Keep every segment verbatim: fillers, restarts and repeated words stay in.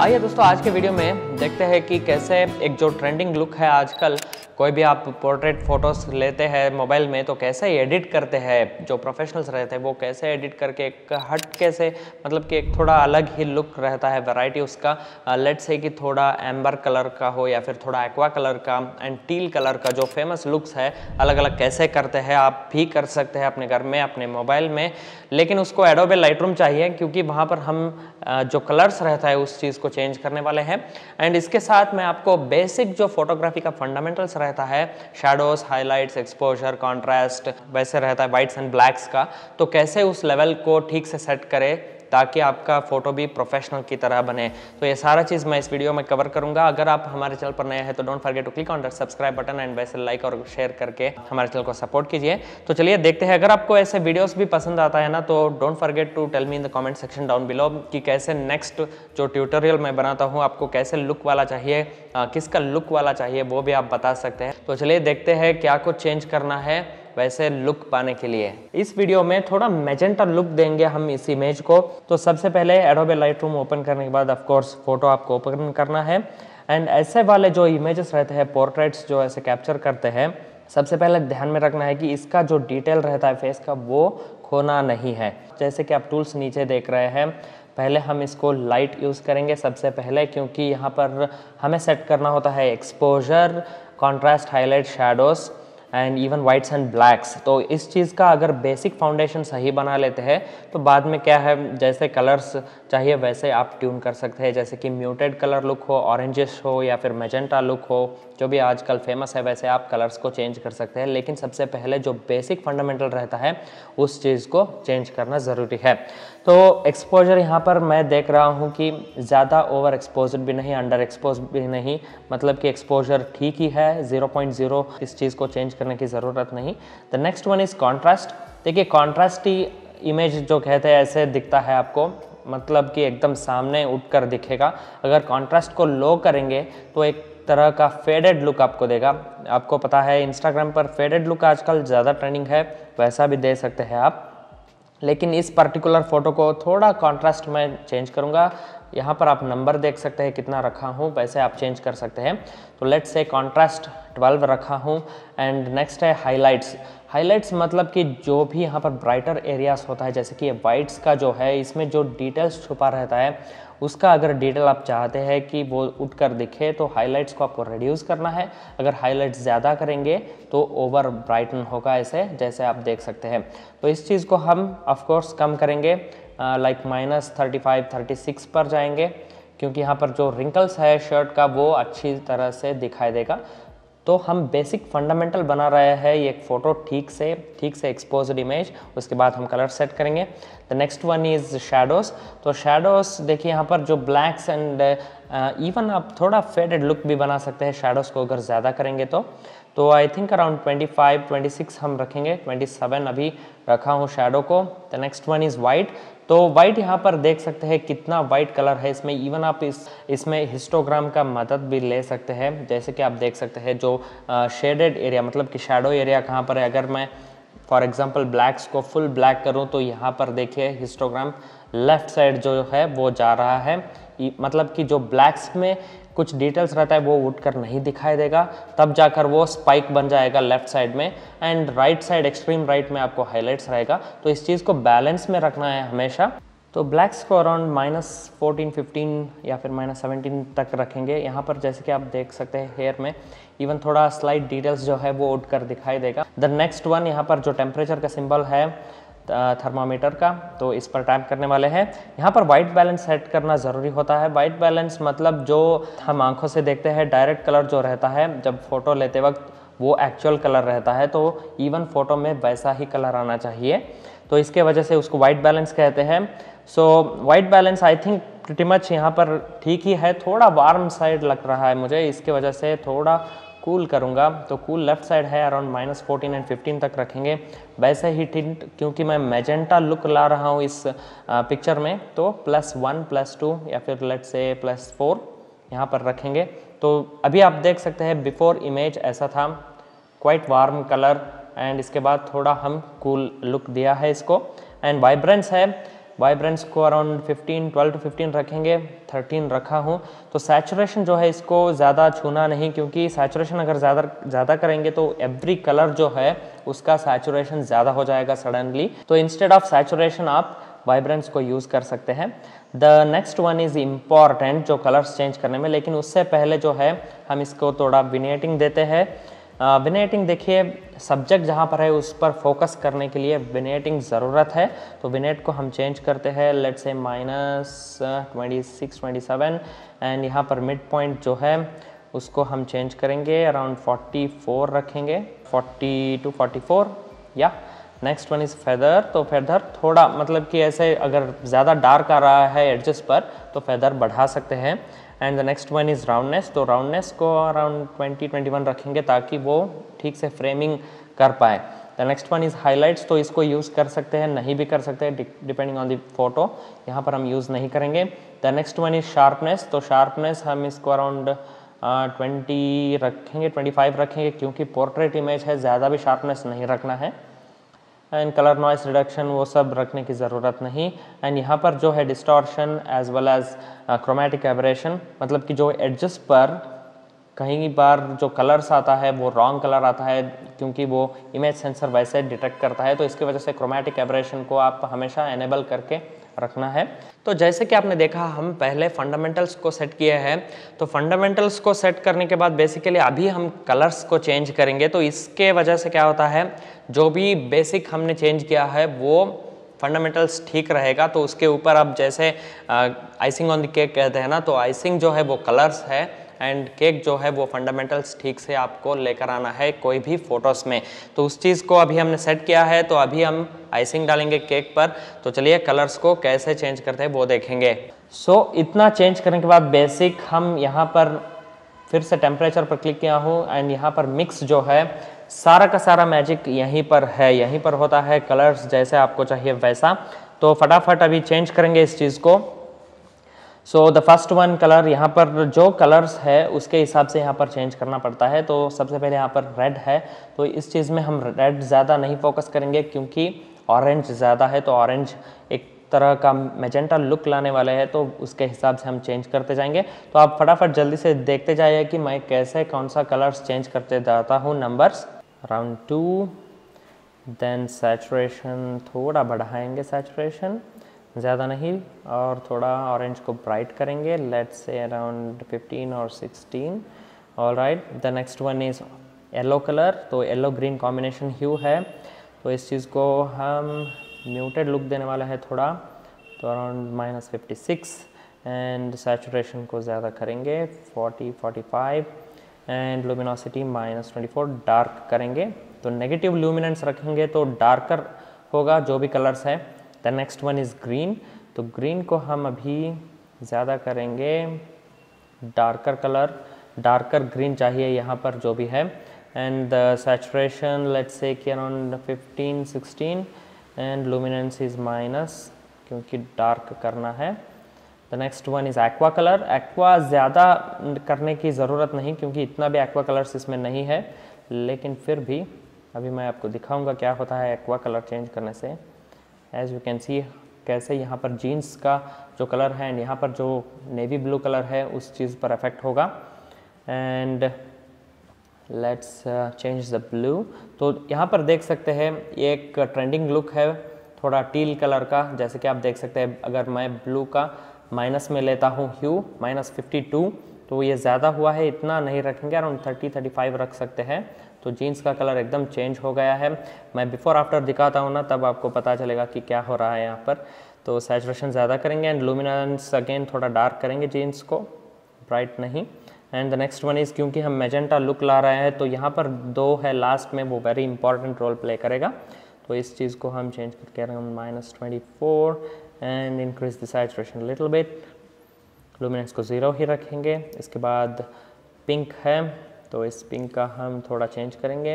आइए दोस्तों, आज के वीडियो में देखते हैं कि कैसे एक जो ट्रेंडिंग लुक है आजकल, कोई भी आप पोर्ट्रेट फोटोज़ लेते हैं मोबाइल में तो कैसे एडिट करते हैं। जो प्रोफेशनल्स रहते हैं वो कैसे एडिट करके एक हट कैसे मतलब कि एक थोड़ा अलग ही लुक रहता है, वैरायटी उसका। लेट्स से कि थोड़ा एम्बर कलर का हो या फिर थोड़ा एक्वा कलर का एंड टील कलर का, जो फेमस लुक्स है अलग अलग कैसे करते हैं। आप भी कर सकते हैं अपने घर में अपने मोबाइल में, लेकिन उसको एडोबे लाइटरूम चाहिए क्योंकि वहाँ पर हम जो कलर्स रहता है उस चीज़ को चेंज करने वाले हैं। एंड इसके साथ मैं आपको बेसिक जो फोटोग्राफी का फंडामेंटल्स रहता है, शैडोज, हाइलाइट्स, एक्सपोजर, कॉन्ट्रास्ट, वैसे रहता है वाइट्स एंड ब्लैक्स का, तो कैसे उस लेवल को ठीक से सेट करें ताकि आपका फोटो भी प्रोफेशनल की तरह बने। तो ये सारा चीज़ मैं इस वीडियो में कवर करूंगा। अगर आप हमारे चैनल पर नए हैं तो don't forget to click on that subscribe button and वैसे लाइक और शेयर करके हमारे चैनल को सपोर्ट कीजिए। तो चलिए देखते हैं। अगर आपको ऐसे वीडियोस भी पसंद आता है ना तो don't forget to tell me in the comment section down below कि कैसे नेक्स्ट जो ट्यूटोरियल मैं बनाता हूँ आपको कैसे लुक वाला चाहिए, किसका लुक वाला चाहिए वो भी आप बता सकते हैं। तो चलिए देखते हैं क्या कुछ चेंज करना है वैसे लुक पाने के लिए। इस वीडियो में थोड़ा मैजेंटा लुक देंगे हम इस इमेज को। तो सबसे पहले एडोबे लाइटरूम ओपन करने के बाद ऑफ कोर्स फोटो आपको ओपन करना है। एंड ऐसे वाले जो इमेजेस रहते हैं, पोर्ट्रेट्स जो ऐसे कैप्चर करते हैं, सबसे पहले ध्यान में रखना है कि इसका जो डिटेल रहता है फेस का वो खोना नहीं है। जैसे कि आप टूल्स नीचे देख रहे हैं, पहले हम इसको लाइट यूज़ करेंगे सबसे पहले, क्योंकि यहाँ पर हमें सेट करना होता है exposure, contrast, highlight, shadows and even whites and blacks. तो इस चीज़ का अगर बेसिक फाउंडेशन सही बना लेते हैं तो बाद में क्या है, जैसे कलर्स चाहिए वैसे आप ट्यून कर सकते हैं। जैसे कि म्यूटेड कलर लुक हो, ऑरेंजिश हो या फिर मैजेंटा लुक हो, जो भी आजकल फेमस है वैसे आप कलर्स को चेंज कर सकते हैं। लेकिन सबसे पहले जो बेसिक फंडामेंटल रहता है उस चीज़ को चेंज करना ज़रूरी है। तो एक्सपोजर यहाँ पर मैं देख रहा हूँ कि ज़्यादा ओवर एक्सपोजर भी नहीं, अंडर एक्सपोज भी नहीं, मतलब कि एक्सपोजर ठीक ही है, ज़ीरो पॉइंट ज़ीरो। इस चीज़ को चेंज करने की ज़रूरत नहीं। The next one is contrast. देखिए कॉन्ट्रास्ट ही इमेज जो कहते हैं ऐसे दिखता है आपको, मतलब कि एकदम सामने उठकर दिखेगा। अगर कॉन्ट्रास्ट को लो करेंगे तो एक तरह का फेडेड लुक आपको देगा। आपको पता है इंस्टाग्राम पर फेडेड लुक आजकल ज़्यादा ट्रेंडिंग है, वैसा भी दे सकते हैं आप। लेकिन इस पर्टिकुलर फोटो को थोड़ा कॉन्ट्रास्ट में चेंज करूँगा। यहाँ पर आप नंबर देख सकते हैं कितना रखा हूँ, वैसे आप चेंज कर सकते हैं। तो लेट्स से कॉन्ट्रास्ट ट्वेल्व रखा हूँ। एंड नेक्स्ट है हाइलाइट्स। हाइलाइट्स मतलब कि जो भी यहाँ पर ब्राइटर एरियाज होता है, जैसे कि ये वाइट्स का जो है, इसमें जो डिटेल्स छुपा रहता है उसका अगर डिटेल आप चाहते हैं कि वो उठकर दिखे तो हाइलाइट्स को आपको रिड्यूस करना है। अगर हाइलाइट्स ज़्यादा करेंगे तो ओवर ब्राइटन होगा, ऐसे जैसे आप देख सकते हैं। तो इस चीज़ को हम ऑफ कोर्स कम करेंगे, like minus thirty five thirty six पर जाएंगे, क्योंकि यहाँ पर जो रिंकल्स है शर्ट का वो अच्छी तरह से दिखाई देगा। तो हम बेसिक फंडामेंटल बना रहे हैं ये फ़ोटो ठीक से ठीक से एक्सपोज्ड इमेज। उसके बाद हम कलर सेट करेंगे। The next one is shadows. तो शैडोज़ देखिए यहाँ पर जो ब्लैक्स एंड इवन आप थोड़ा फेडेड लुक भी बना सकते हैं शैडोज़ को अगर ज़्यादा करेंगे तो तो I think around twenty five twenty six हम रखेंगे, ट्वेंटी सेवन अभी रखा हूँ शैडो को। The next one is white. तो वाइट यहाँ पर देख सकते हैं कितना वाइट कलर है इसमें। इवन आप इस इसमें हिस्टोग्राम का मदद भी ले सकते हैं। जैसे कि आप देख सकते हैं जो शेडेड एरिया मतलब कि शैडो एरिया कहाँ पर है। अगर मैं फॉर एग्जांपल ब्लैक्स को फुल ब्लैक करूँ तो यहाँ पर देखिए हिस्टोग्राम लेफ्ट साइड जो है वो जा रहा है, मतलब कि जो ब्लैक्स में कुछ डिटेल्स रहता है वो उठकर नहीं दिखाई देगा, तब जाकर वो स्पाइक बन जाएगा लेफ्ट साइड में। And right side extreme right में आपको हाइलाइट्स रहेगा। तो इस चीज़ को बैलेंस में रखना है हमेशा। तो ब्लैक्स को अराउंड माइनस फोर्टीन फिफ्टीन या फिर माइनस सेवनटीन तक रखेंगे। यहाँ पर जैसे कि आप देख सकते हैं हेयर में इवन थोड़ा स्लाइट डिटेल्स जो है वो उठकर दिखाई देगा। द नेक्स्ट वन यहाँ पर जो टेम्परेचर का सिंबल है थर्मामीटर का, तो इस पर टैप करने वाले हैं। यहाँ पर वाइट बैलेंस सेट करना ज़रूरी होता है। वाइट बैलेंस मतलब जो हम आंखों से देखते हैं डायरेक्ट कलर जो रहता है जब फोटो लेते वक्त वो एक्चुअल कलर रहता है, तो इवन फोटो में वैसा ही कलर आना चाहिए। तो इसके वजह से उसको वाइट बैलेंस कहते हैं। So white balance I think pretty much यहाँ पर ठीक ही है। थोड़ा वार्म साइड लग रहा है मुझे, इसके वजह से थोड़ा कूल करूँगा। तो कूल लेफ्ट साइड है, around minus fourteen and fifteen तक रखेंगे। वैसे ही टिंट क्योंकि मैं मैजेंटा लुक ला रहा हूँ इस पिक्चर में, तो प्लस वन प्लस टू या फिर लेट्स से प्लस फोर यहाँ पर रखेंगे। तो अभी आप देख सकते हैं बिफोर इमेज ऐसा था, क्वाइट वार्म कलर, एंड इसके बाद थोड़ा हम कूल लुक दिया है इसको। एंड वाइब्रेंस है, वाइब्रेंस को around fifteen twelve to fifteen रखेंगे, थर्टीन रखा हूँ। तो सैचुरेशन जो है इसको ज़्यादा छूना नहीं, क्योंकि सैचुरेशन अगर ज़्यादा ज़्यादा करेंगे तो एवरी कलर जो है उसका सैचुरेशन ज़्यादा हो जाएगा सडनली। तो इंस्टेड ऑफ सैचुरेशन आप वाइब्रेंस को यूज़ कर सकते हैं। The next one is important जो कलर्स चेंज करने में, लेकिन उससे पहले जो है हम इसको थोड़ा विनेटिंग देते हैं। विनेटिंग देखिए, सब्जेक्ट जहाँ पर है उस पर फोकस करने के लिए विनेटिंग ज़रूरत है। तो विनेट को हम चेंज करते हैं, let's say minus twenty six twenty seven, and यहाँ पर मिड पॉइंट जो है उसको हम चेंज करेंगे, अराउंड फोर्टी फोर रखेंगे, फोर्टी टू फोर्टी फोर। या नेक्स्ट वन इज़ फेदर। तो फेदर थोड़ा मतलब कि ऐसे अगर ज़्यादा डार्क आ रहा है एडजस पर तो फेदर बढ़ा सकते हैं। And the next one is roundness. तो राउंडनेस को अराउंड ट्वेंटी ट्वेंटी वन रखेंगे ताकि वो ठीक से फ्रेमिंग कर पाए। The next one is highlights. तो इसको यूज़ कर सकते हैं, नहीं भी कर सकते हैं, डिपेंडिंग ऑन द फोटो। यहाँ पर हम यूज़ नहीं करेंगे। The next one is sharpness. तो शार्पनेस हम इसको अराउंड ट्वेंटी रखेंगे, ट्वेंटी फाइव रखेंगे, क्योंकि पोर्ट्रेट इमेज है, ज़्यादा भी शार्पनेस नहीं रखना है। एंड कलर नॉइस रिडक्शन वो सब रखने की ज़रूरत नहीं। एंड यहाँ पर जो है distortion as well as chromatic aberration, मतलब कि जो एडजस्ट पर कहीं बार जो कलर्स आता है वो रॉन्ग कलर आता है, क्योंकि वो इमेज सेंसर वैसे डिटेक्ट करता है। तो इसकी वजह से क्रोमेटिक एबरेशन को आप हमेशा एनेबल करके रखना है। तो जैसे कि आपने देखा हम पहले फंडामेंटल्स को सेट किए हैं। तो फंडामेंटल्स को सेट करने के बाद बेसिकली अभी हम कलर्स को चेंज करेंगे। तो इसके वजह से क्या होता है, जो भी बेसिक हमने चेंज किया है वो फंडामेंटल्स ठीक रहेगा। तो उसके ऊपर अब जैसे आइसिंग ऑन द केक कहते हैं ना, तो आइसिंग जो है वो कलर्स है एंड केक जो है वो फंडामेंटल्स ठीक से आपको लेकर आना है कोई भी फोटोज़ में। तो उस चीज़ को अभी हमने सेट किया है। तो अभी हम आइसिंग डालेंगे केक पर। तो चलिए कलर्स को कैसे चेंज करते हैं वो देखेंगे। सो so, इतना चेंज करने के बाद बेसिक हम यहाँ पर फिर से टेम्परेचर पर क्लिक किया हूँ एंड यहाँ पर मिक्स जो है सारा का सारा मैजिक यहीं पर है, यहीं पर होता है कलर्स जैसे आपको चाहिए वैसा। तो फटाफट अभी चेंज करेंगे इस चीज़ को। So the first one colour, यहाँ पर जो कलर्स है उसके हिसाब से यहाँ पर चेंज करना पड़ता है। तो सबसे पहले यहाँ पर रेड है, तो इस चीज़ में हम रेड ज़्यादा नहीं फोकस करेंगे क्योंकि ऑरेंज ज़्यादा है। तो ऑरेंज एक तरह का मैजेंटा लुक लाने वाले हैं, तो उसके हिसाब से हम चेंज करते जाएंगे। तो आप फटाफट जल्दी से देखते जाइए कि मैं कैसे कौन सा कलर्स चेंज करते जाता हूँ। Numbers round to, then saturation थोड़ा बढ़ाएंगे, सैचुरेशन ज़्यादा नहीं, और थोड़ा ऑरेंज को ब्राइट करेंगे, लेट्स से अराउंड फिफ्टीन और sixteen. Alright, the next one is yellow colour. तो येलो ग्रीन कॉम्बिनेशन ह्यू है, तो इस चीज़ को हम म्यूटेड लुक देने वाला है थोड़ा, तो around minus fifty six. And saturation को ज़्यादा करेंगे, forty forty five, and luminosity minus twenty four dark करेंगे। तो नेगेटिव लुमिनेंस रखेंगे तो डार्कर होगा जो भी कलर्स है। The next one is green. तो ग्रीन को हम अभी ज़्यादा करेंगे, डार्कर कलर, डार्कर ग्रीन चाहिए यहाँ पर जो भी है। And the saturation let's say कि around fifteen sixteen, and luminance is minus क्योंकि डार्क करना है। The next one is aqua colour. Aqua ज़्यादा करने की ज़रूरत नहीं क्योंकि इतना भी एक्वा कलर्स इसमें नहीं है, लेकिन फिर भी अभी मैं आपको दिखाऊंगा क्या होता है एक्वा कलर चेंज करने से। एज यू कैन सी कैसे यहाँ पर जीन्स का जो कलर है एंड यहाँ पर जो नेवी ब्लू कलर है उस चीज़ पर इफेक्ट होगा। And let's change the blue. तो यहाँ पर देख सकते हैं ये एक ट्रेंडिंग लुक है थोड़ा टील कलर का, जैसे कि आप देख सकते हैं। अगर मैं ब्लू का माइनस में लेता हूँ ह्यू माइनस फिफ्टी टू, तो ये ज़्यादा हुआ है, इतना नहीं रखेंगे, अराउंड थर्टी थर्टी फाइव रख सकते हैं। तो जीन्स का कलर एकदम चेंज हो गया है। मैं बिफोर आफ्टर दिखाता हूँ ना, तब आपको पता चलेगा कि क्या हो रहा है यहाँ पर। तो सैचुरेशन ज़्यादा करेंगे एंड लुमिनेंस अगेन थोड़ा डार्क करेंगे जीन्स को, ब्राइट नहीं। And the next one is क्योंकि हम मैजेंटा लुक ला रहे हैं तो यहाँ पर दो है लास्ट में, वो वेरी इंपॉर्टेंट रोल प्ले करेगा। तो इस चीज़ को हम चेंज करके around minus twenty four and increase the saturation little bit. Luminance को ज़ीरो ही रखेंगे। इसके बाद पिंक है, तो इस पिंक का हम थोड़ा चेंज करेंगे।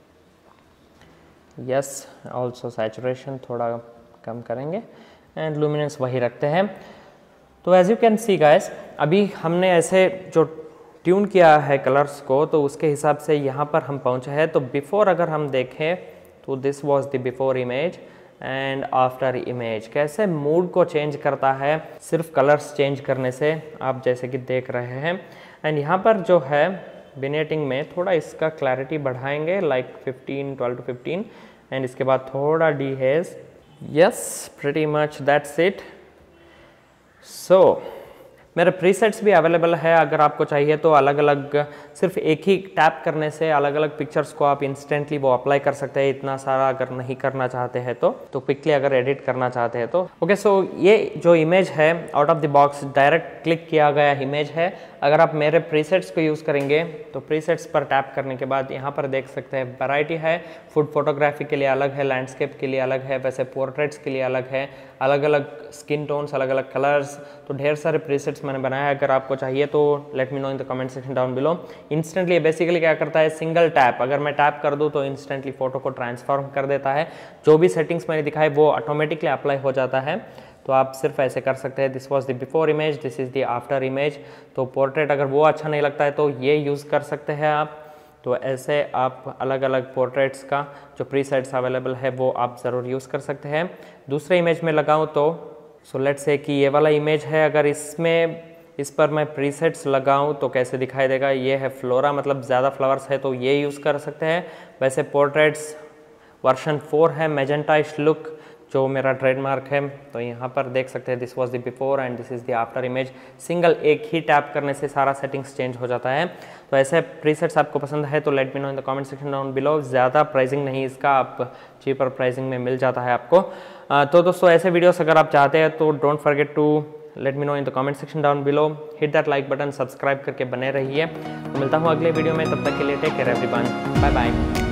यस, ऑल्सो सैचुरेशन थोड़ा कम करेंगे एंड लुमिनेंस वही रखते हैं। तो as you can see guys, अभी हमने ऐसे जो ट्यून किया है कलर्स को, तो उसके हिसाब से यहाँ पर हम पहुँचे हैं। तो बिफोर अगर हम देखें तो this was the before image and after image कैसे मूड को चेंज करता है सिर्फ कलर्स चेंज करने से, आप जैसे कि देख रहे हैं। एंड यहाँ पर जो है विनेटिंग में थोड़ा इसका क्लैरिटी बढ़ाएंगे, like fifteen twelve to fifteen, and इसके बाद थोड़ा dehaze. Yes, pretty much that's it. So मेरे प्रीसेट्स भी अवेलेबल है, अगर आपको चाहिए तो अलग अलग सिर्फ एक ही टैप करने से अलग अलग पिक्चर्स को आप इंस्टेंटली वो अप्लाई कर सकते हैं। इतना सारा अगर नहीं करना चाहते हैं तो तो क्विकली अगर एडिट करना चाहते हैं तो ओके। सो ये जो इमेज है out of the box direct click किया गया इमेज है। अगर आप मेरे प्रीसेट्स को यूज़ करेंगे तो प्रीसेट्स पर टैप करने के बाद यहाँ पर देख सकते हैं वैरायटी है। फूड फोटोग्राफी के लिए अलग है, लैंडस्केप के लिए अलग है, वैसे पोर्ट्रेट्स के लिए अलग है, अलग अलग स्किन टोन्स, अलग अलग कलर्स, तो ढेर सारे प्रीसेट्स मैंने बनाया है। अगर आपको चाहिए तो let me know in the comment section down below. Instantly basically क्या करता है, सिंगल टैप, अगर मैं टैप कर दूँ तो इंस्टेंटली फोटो को ट्रांसफॉर्म कर देता है। जो भी सेटिंग्स मैंने दिखाई वो ऑटोमेटिकली अप्लाई हो जाता है, तो आप सिर्फ ऐसे कर सकते हैं। This was the before image, this is the after image. तो पोर्ट्रेट अगर वो अच्छा नहीं लगता है तो ये यूज़ कर सकते हैं आप। तो ऐसे आप अलग अलग पोर्ट्रेट्स का जो प्रीसेट्स अवेलेबल है वो आप ज़रूर यूज़ कर सकते हैं। दूसरे इमेज में लगाऊँ तो सो लेट्स से कि ये वाला इमेज है, अगर इसमें इस पर मैं प्रीसेट्स लगाऊं तो कैसे दिखाई देगा। ये है फ्लोरा, मतलब ज़्यादा फ्लावर्स है तो ये यूज़ कर सकते हैं। वैसे पोर्ट्रेट्स वर्जन फोर है, मैजेंटाइश लुक जो मेरा ट्रेडमार्क है। तो यहाँ पर देख सकते हैं this was the before and this is the after image. Single एक ही टैप करने से सारा सेटिंग्स चेंज हो जाता है। तो ऐसे प्रीसेट्स आपको पसंद है तो let me know in the comment section down below. ज़्यादा प्राइसिंग नहीं इसका, आप चीपर प्राइसिंग में मिल जाता है आपको। तो दोस्तों ऐसे वीडियोस अगर आप चाहते हैं तो don't forget to let me know in the comment section down below. Hit that like button, subscribe करके बने रहिए। तो मिलता हूँ अगले वीडियो में, तब तक के लिए take care everyone, bye bye.